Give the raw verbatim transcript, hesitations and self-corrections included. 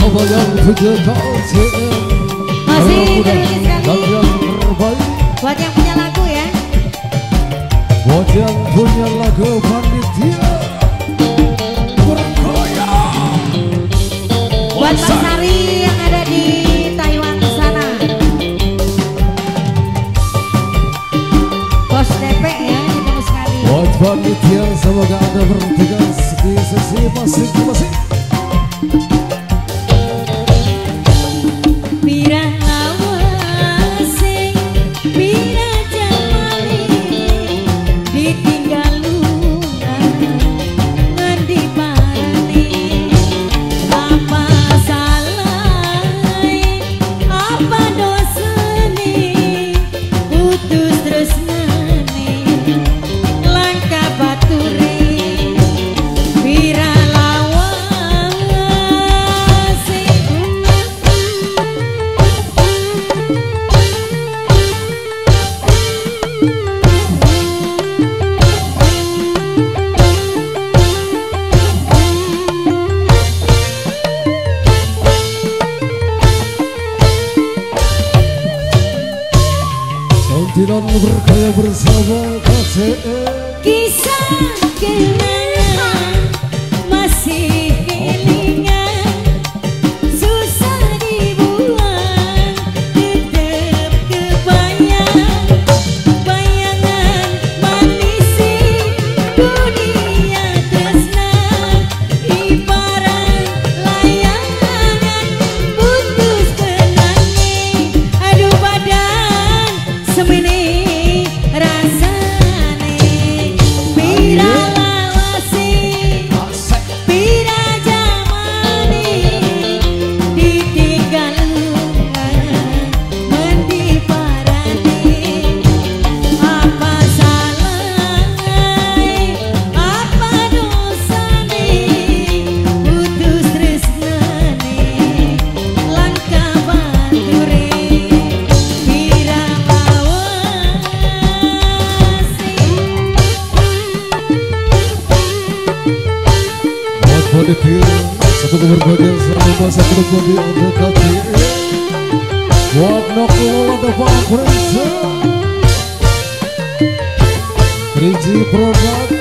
bersama yang punya kasih. Masih terus sekali yang terbaik buat yang punya lagu ya. Buat yang punya lagu panitia bergoyang. Buat Pak Sari yang ada di Taiwan sana. Bos D P ya, itu sekali. Buat panitia semoga Anda bertugas di sesi masing-masing. Santinan berkaya bersama kasih. Kisah kenangan masih kelingan, susah dibuang, tetap kebayang. Bayangan manis dunia tresna, ibarat layangan putus benangnya. Aduh badan semene rasane, pira lawase, pira jamane, ditinggal mendi parane. Apa salahnya, apa dosane, putus tresnane, langkah bature, pira Panitia satu berbagai sama satu bagi advokasi. Buat nokol ada Pak Prince Prince Produk